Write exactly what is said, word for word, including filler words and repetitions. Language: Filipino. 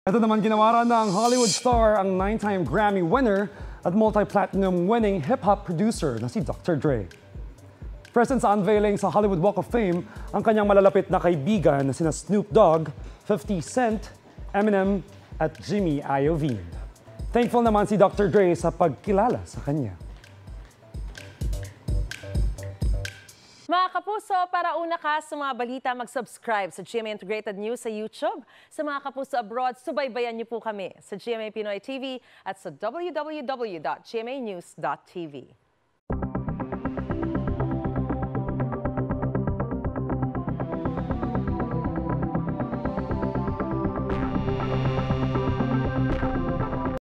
Ito naman ginawaran ng Hollywood star ang nine-time Grammy winner at multi-platinum winning hip-hop producer na si Doctor Dre. Present sa unveiling sa Hollywood Walk of Fame ang kanyang malalapit na kaibigan na sina Snoop Dogg, fifty Cent, Eminem at Jimmy Iovine. Thankful naman si Doctor Dre sa pagkilala sa kanya. Mga kapuso, para una ka sa mga balita, mag-subscribe sa G M A Integrated News sa YouTube. Sa mga kapuso abroad, subaybayan niyo po kami sa G M A Pinoy T V at sa w w w dot g m a news dot t v.